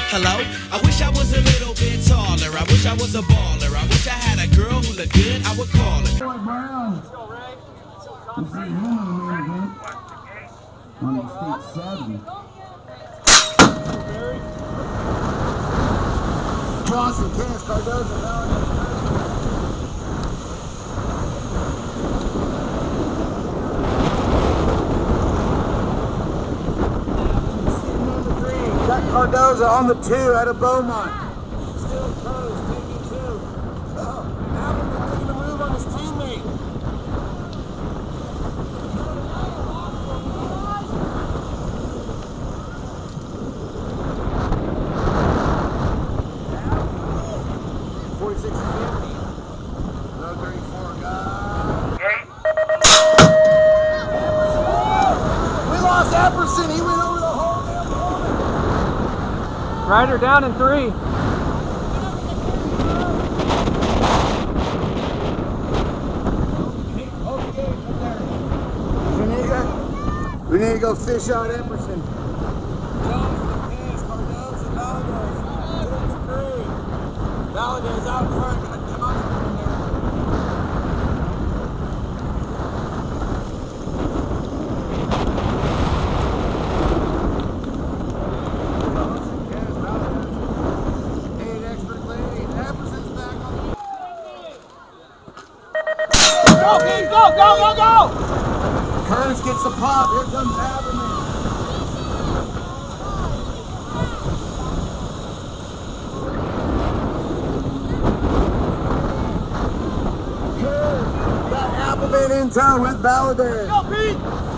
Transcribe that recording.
Hello? I wish I was a little bit taller. I wish I was a baller. I wish I had a girl who looked good. I would call her. Boy Brown. We'll see him in the main event on the state 7. Crossing Cass Cardozo now. Cardozo on the 2 out of Beaumont. Still close, taking 2. Appleton making a move on his teammate. No 34 guys. We lost Epperson. He went over the whole damn corner. Ryder down in 3. We need to go fish out Epperson. Valadez out front. Come on in there. Go! Curtis gets the pop. Here comes Haberman. Got Appleman in town with Valadez. Go, Pete!